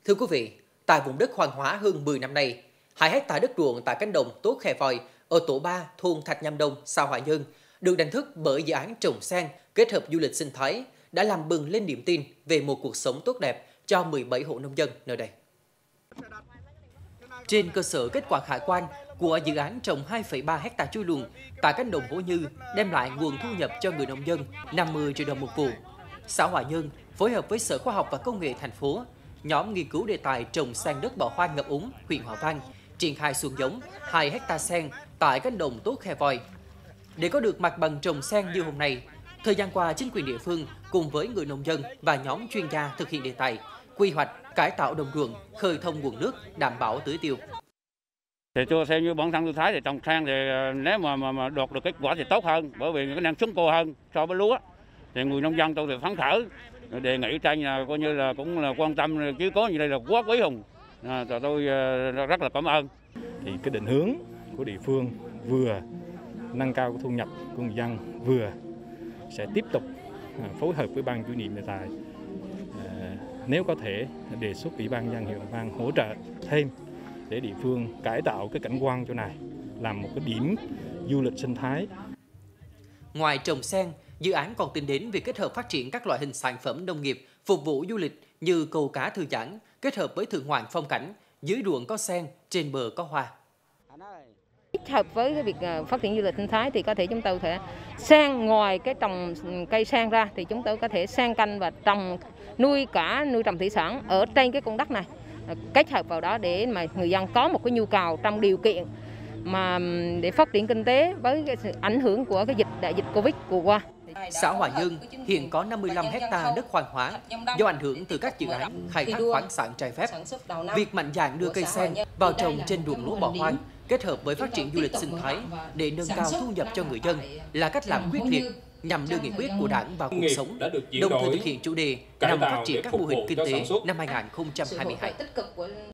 Thưa quý vị, tại vùng đất hoang hóa hơn 10 năm nay, 2 hectare đất ruộng tại cánh đồng Tốt Khe Voi ở tổ 3 thôn Thạch Nham Đông, xã Hòa Nhơn được đánh thức bởi dự án trồng sen kết hợp du lịch sinh thái đã làm bừng lên niềm tin về một cuộc sống tốt đẹp cho 17 hộ nông dân nơi đây. Trên cơ sở kết quả khả quan của dự án trồng 2,3 hectare chuối luồng tại cánh đồng Hổ Như đem lại nguồn thu nhập cho người nông dân 50 triệu đồng một vụ, xã Hòa Nhơn phối hợp với Sở Khoa học và Công nghệ thành phố, nhóm nghiên cứu đề tài trồng sen đất bỏ hoang ngập úng huyện Hòa Vang triển khai xuống giống 2 hectare sen tại cánh đồng Tốt Khe Voi. Để có được mặt bằng trồng sen như hôm nay, thời gian qua chính quyền địa phương cùng với người nông dân và nhóm chuyên gia thực hiện đề tài quy hoạch, cải tạo đồng ruộng, khơi thông nguồn nước, đảm bảo tưới tiêu. Thì cho xem như bản thân tôi thấy thì trồng sen thì nếu mà đạt được kết quả thì tốt hơn, bởi vì cái năng suất cao hơn so với lúa. Thì người nông dân tôi thì phấn khởi, đề nghị trên là coi như là cũng là quan tâm chứ có như đây là quá quý hùng. Tôi rất là cảm ơn. Thì cái định hướng của địa phương vừa nâng cao cái thu nhập của người dân, vừa sẽ tiếp tục phối hợp với ban chủ nhiệm đề tài, nếu có thể đề xuất ủy ban nhân dân huyện Hòa Vang hỗ trợ thêm để địa phương cải tạo cái cảnh quan chỗ này làm một cái điểm du lịch sinh thái. Ngoài trồng sen, dự án còn tính đến việc kết hợp phát triển các loại hình sản phẩm nông nghiệp phục vụ du lịch như câu cá thư giãn kết hợp với thưởng ngoạn phong cảnh, dưới ruộng có sen, trên bờ có hoa. Kết hợp với cái việc phát triển du lịch sinh thái thì có thể chúng tôi thể sang ngoài cái trồng cây sen ra thì chúng tôi có thể sang canh và nuôi trồng thủy sản ở trên cái con đất này, kết hợp vào đó để mà người dân có một cái nhu cầu trong điều kiện mà để phát triển kinh tế với cái sự ảnh hưởng của cái đại dịch Covid vừa qua. Xã Hòa Nhơn hiện có 55 hectare đất hoang hóa do ảnh hưởng từ các dự án khai thác khoáng sản trái phép. Việc mạnh dạn đưa cây sen vào trồng trên ruộng lúa bỏ hoang kết hợp với phát triển du lịch sinh thái để nâng cao thu nhập cho người dân là cách làm quyết liệt nhằm đưa nghị quyết của Đảng vào cuộc sống, đồng thời thực hiện chủ đề năm phát triển các mô hình kinh tế năm 2022.